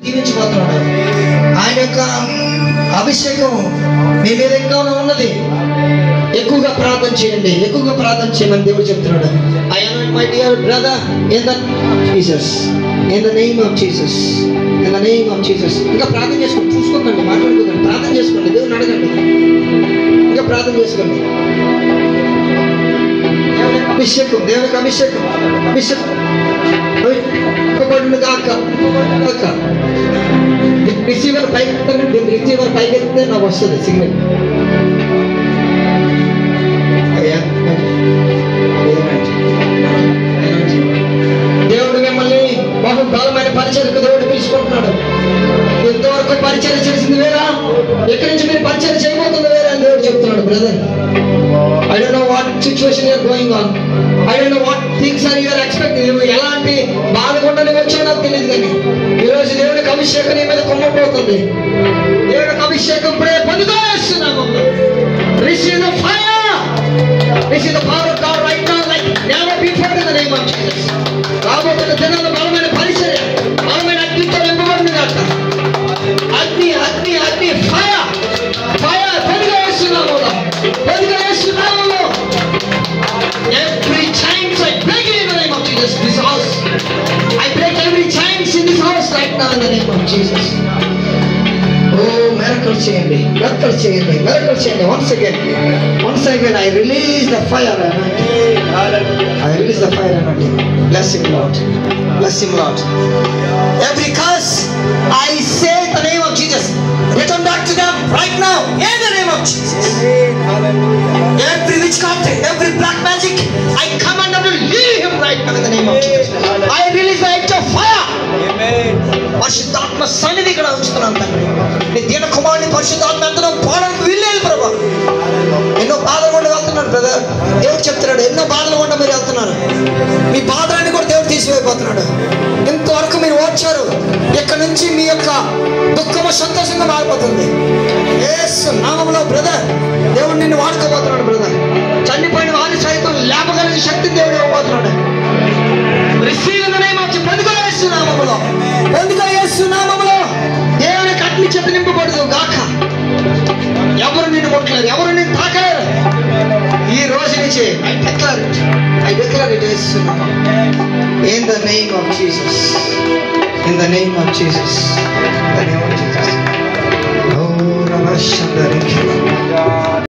దీవించబోతున్నాడు. ఆయన యొక్క అభిషేకం మీ మీద ఇంకా ఉన్నది. ఎక్కువగా ప్రార్థన చేయండి, ఎక్కువగా ప్రార్థన చేయమని దేవుడు చెప్తున్నాడు. I anoint my dear brother in the Jesus, in the name of Jesus, in the name of Jesus. ఇంకా ప్రార్థన చేసుకోండి, చూసుకోకండి, మాట్లాడుకోకండి, ప్రార్థన చేసుకోండి, దేవుడిని అడగండి, ఇంకా ప్రార్థన చేసుకోండి. అభిషేకం, దేవునికి అభిషేకం, అభిషేకం రిసీవర్ పైకి రిసీవర్ పైకి ఎత్తే నాకు వస్తుంది సిగ్నల్. దేవుడు మిమ్మల్ని బహుబలమైన పరిచర్యకు దేవుడు పిలుచుకుంటున్నాడు. ఇంతవరకు పరిచర్య చేసింది వేరా, ఎక్కడి నుంచి మీరు పరిచర్య చేయబోతుంది వేరా అని దేవుడు చెప్తున్నాడు. Brother, I don't know what situation you are going on. I don't know what things are you are expecting. నువ్వు ఎలాంటి బాధకుండా నువ్వు వచ్చావు నాకు తెలియదు, కానీ ఈరోజు దేవుడికి అభిషేకం నీ మీద కొమ్మపోతుంది. దేవుడికి అభిషేకం ఇప్పుడే పొందుకోస్తున్నాము. Receive the fire, receive the power of God right now like never before in the name of Jesus. రాబోతున్న దినాల్లో బలమైన పరిచర్య, బలమైన అగ్నితో నింపబడింది కాక అగ్ని అగ్ని అగ్ని ఫైర్ ఫైర్ పొందుకోస్తున్నాము, పొందుకోస్తున్నాము. Every chains I break it in the name of Jesus. This house, I break every chains in this house right now in the name of Jesus. Oh, miracle చేయండి, miracle చేయండి, miracle చేయండి. Once again I release the fire anointing. I release the fire anointing. Bless him Lord, bless him Lord. Every curse I say in the name of Jesus, return back to them right now in the name of Jesus. Every witchcraft, every black magic, I command them to leave him right now in the name of Jesus. I release the edge of fire. పరిశుద్ధాత్మ సన్నిధి ఇక్కడ ఉంచుతున్నాను తండ్రి. నీ దీన కుమారుని పరిశుద్ధాత్మ ఎంతనో పోవడానికి వీల్లేదు ప్రభా. ఎన్నో బాధలు గుండా వెళ్తున్నారు బ్రదర్, దేవుడు చెప్తున్నాడు, ఎన్నో బాధలు గుండా మీరు వెళ్తున్నారు. మీ బాధలన్నీ కూడా దేవుడు తీసివేయబోతున్నాడు. ఇంతవరకు మీరు ఓడ్చారు, ఇక్కడ నుంచి మీ యొక్క దుఃఖము సంతోషంగా మారిపోతుంది. యేసు నామములో బ్రదర్ దేవుడు నిన్ను వాడుకోబోతున్నాడు. బ్రదర్, చనిపోయిన వారి సైతం లేపగలిగే శక్తిని దేవుడు ఇవ్వబోతున్నాడు. Receive in the name of Jesus. పొందుకో యేసు నామములో, పొందుకో యేసు నామములో. దేవునికి అగ్ని చేత నింపబడదు గాక. ఎవరు నిన్ను ముట్టలేరు, ఎవరు నిన్ను తాకలేరు. ఈ రోజు నుంచి I declare it యేసు నామములో. In the name of Jesus, in the name of Jesus, in the name of Jesus. Oh, Rabashandari.